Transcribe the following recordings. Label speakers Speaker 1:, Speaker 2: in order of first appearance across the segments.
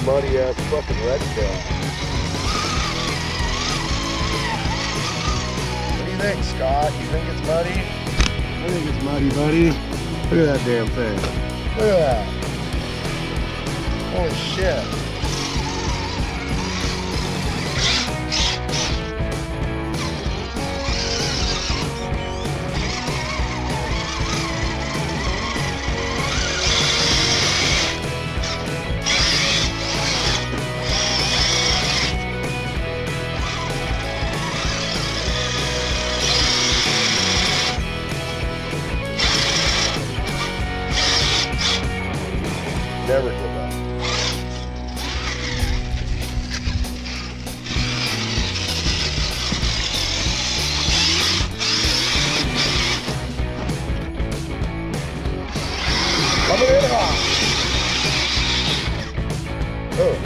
Speaker 1: muddy ass fucking red track. What do you think, Scott? You think it's muddy?
Speaker 2: I think it's muddy, buddy. Look at that damn thing.
Speaker 1: Look at that. Holy shit. Never give up. Coming in hot. Oh.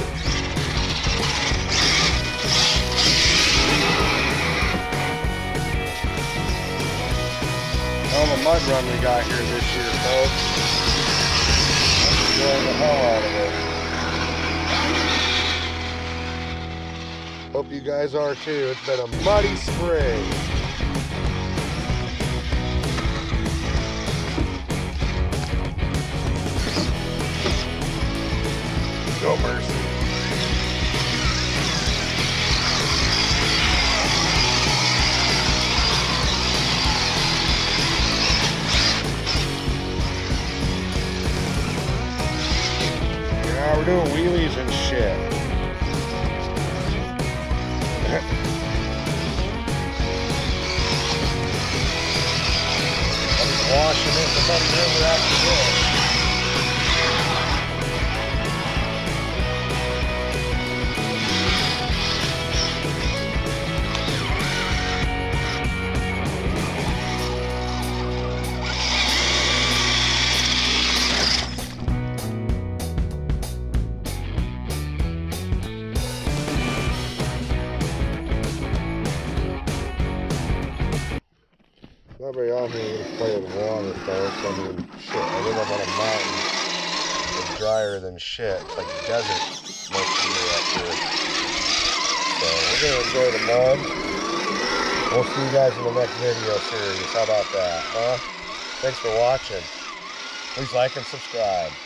Speaker 1: Hell of a mud run we got here this year, folks. Enjoying the hell out of it. Hope you guys are too. It's been a muddy spring. No mercy. Yeah, we're doing wheelies and shit. I'm just washing it in the muddy river after this. Nobody out here gonna play with water, folks. I mean, shit, I live up on a mountain. It's drier than shit. It's like a desert most of the year up here. So we're gonna enjoy the mud. We'll see you guys in the next video series. How about that, huh? Thanks for watching. Please like and subscribe.